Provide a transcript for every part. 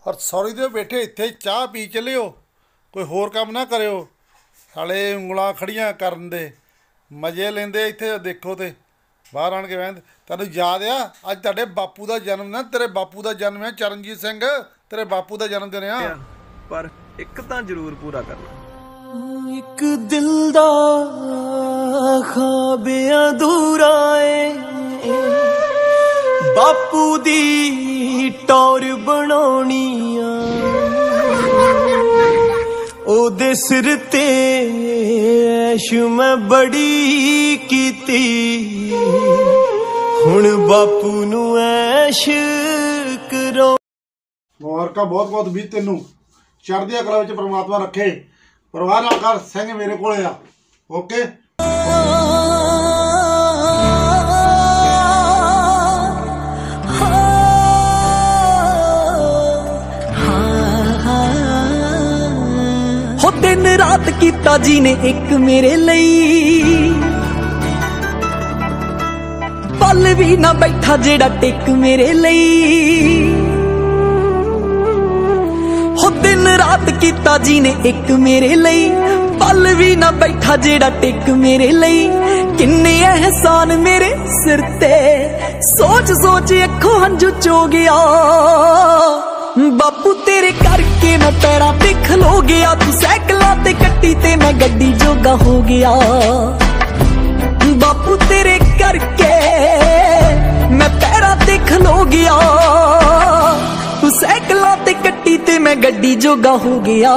और सॉरी दे बैठे इत्थे चाह पी चलियो, कोई होर काम ना करियो। साले उंगलां खड़ियां करन दे मजे लेंदे इत्थे देखो ते बाहर आण के बहन। तैनूं याद आ अज तुहाडे बापू दा जन्म ना, तेरे बापू दा जन्म है चरणजीत सिंह, तेरे बापू दा जन्म दिन आ। पर एक तां जरूर पूरा करना। एक दिल दा ख्वाब अधूरा है, बापू दी टौर बनाउणी आ, ओदे सिर ते ऐश मैं बड़ी कीती, हुण बापू नू ऐश करो। मुबारकां बहुत बहुत भी तेनू चढ़दी कला विच परमात्मा रखे। परवाह ना कर, सिंह मेरे कोले आ। ओके हो दिन रात कीता जी ने एक मेरे लई, पल भी ना बैठा जेड़ा टिक मेरे लई। हो दिन रात कीता जी ने एक मेरे लई, पल भी ना बैठा जेड़ा टिक मेरे लई। किन्ने एहसान मेरे सिर ते, सोच सोच अखों हंझू चो गया। बापू तेरे करके मैं पैरां ते खलो गया, तू सैकलां ते कट्टी ते मैं गड्डी जोगा हो गया। बापू तेरे करके मैं पैरां ते खलो गया, तू सैकलां ते कट्टी ते मैं गड्डी जोगा हो गया।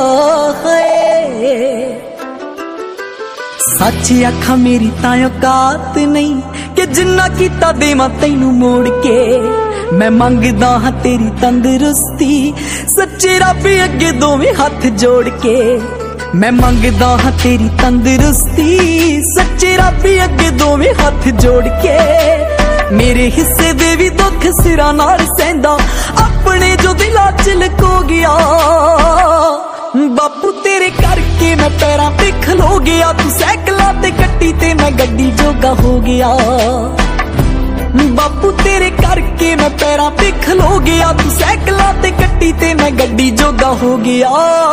सच आखा मेरी तां औकात नहीं कि जिन्ना कीता देवां तैनू मोड़ के। मैं मंगदा हां तेरी तंदुरुस्ती, सच्चे रब अगे दोवें हाथ जोड़ के। मैं मंगदा हां तेरी तंदुरुस्ती, सच्चे रब अगे दोवें हाथ जोड़ के। मेरे हिस्से दे भी दुख सिरा नाल सहंदा, अपने जो दिला च लको गया। बापू तेरे करके मैं पैरां ते खलो गया, तू सैकलां ते कट्टी ते मैं गड्डी जोगा हो गया। बापू तेरे करके मैं पैरां ते खलो गया, तू सैकलां ते कट्टी ते मैं गड्डी जोगा हो गया।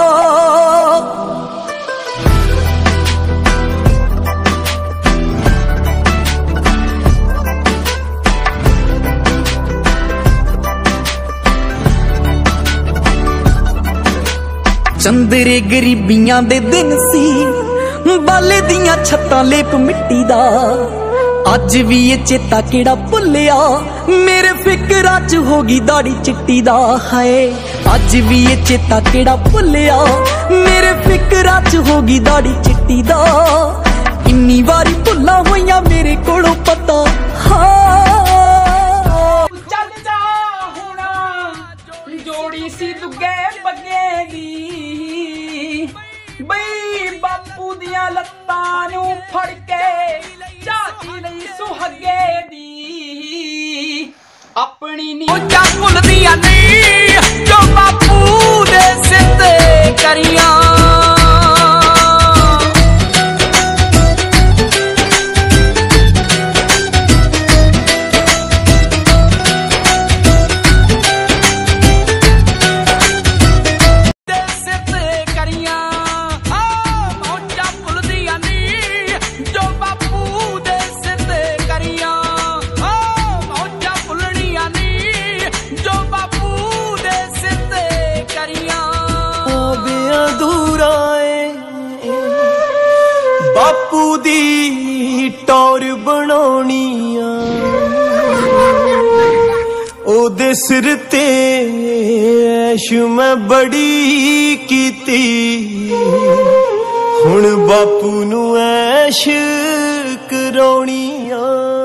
चंदरे गरीबियां दे दिन सी, बाले दियां छत्तां लेप मिट्टी दा। अज भी ये चेता केड़ा भुलिया, मेरे फिकरां च होगी दाड़ी चिट्टी दा। हाय अज भी ये चेता केड़ा भुलिया, मेरे फिकरां च होगी दाड़ी चिट्टी दा। इन्नी बारी भुल्लां होइयां मेरे कोलों पता। जोड़ी सी दुगे बगे दी, बई बापू दियां लत्तां नू फड़ के झाकी नहीं सुहागे दी। अपनी नी उच्चा भुलदियां नहीं जो बापू दे सिर ते करियां। बापू दी टौर बनाउणी आ, ओदे सिर ते ऐश मैं बड़ी कीती, हुण बापू नू ऐश कराउणी आ।